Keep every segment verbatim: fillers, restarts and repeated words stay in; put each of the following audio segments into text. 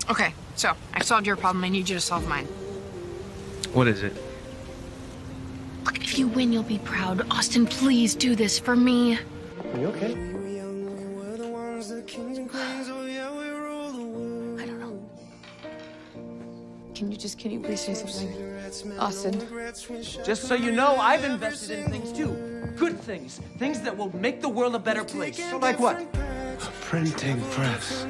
Okay, so I solved your problem. I need you to solve mine. What is it? Look, if you win, you'll be proud. Austin, please do this for me. Are you okay? I don't know. Can you just, can you please say something? Austin. Just so you know, I've invested in things too. Good things. Things that will make the world a better place. So like what? A printing press.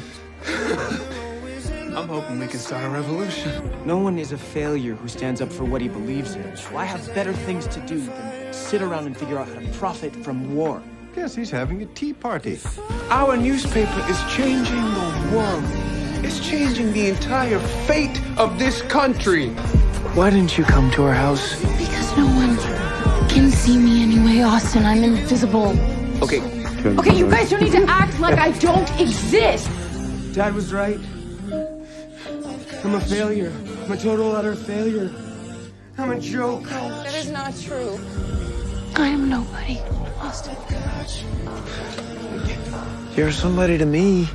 I'm hoping we can start a revolution. No one is a failure who stands up for what he believes in. So I have better things to do than sit around and figure out how to profit from war. Guess he's having a tea party. Our newspaper is changing the world. It's changing the entire fate of this country. Why didn't you come to our house? Because no one can see me anyway, Austin. I'm invisible. Okay. Okay, you guys don't need to act like I don't exist. Dad was right. I'm a failure. I'm a total utter failure. I'm a joke. That is not true. I am nobody, Austin. You're somebody to me.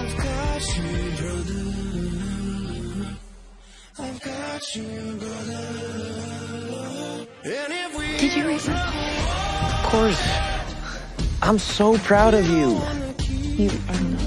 Did you read my poem? Of course. I'm so proud of you. You are not.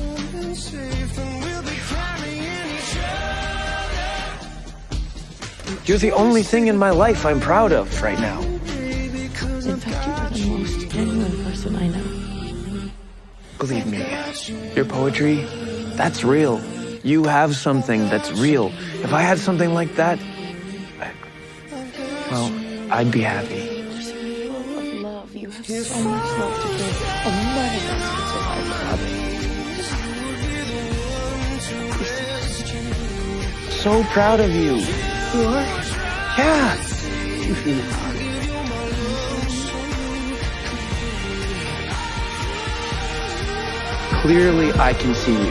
You're the only thing in my life I'm proud of right now. In fact, you are the most genuine person I know. Believe me, your poetry, that's real. You have something that's real. If I had something like that, I, well, I'd be happy. You're so full of love. You have so much love to give, and none of us can survive without it. So proud of you. You are? Yeah. Clearly, I can see you.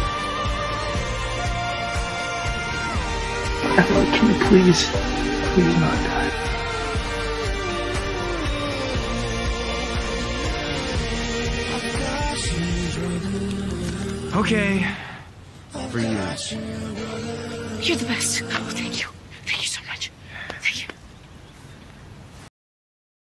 Emma, can you please, please not die? Okay. For you. You're the best. Oh, thank you.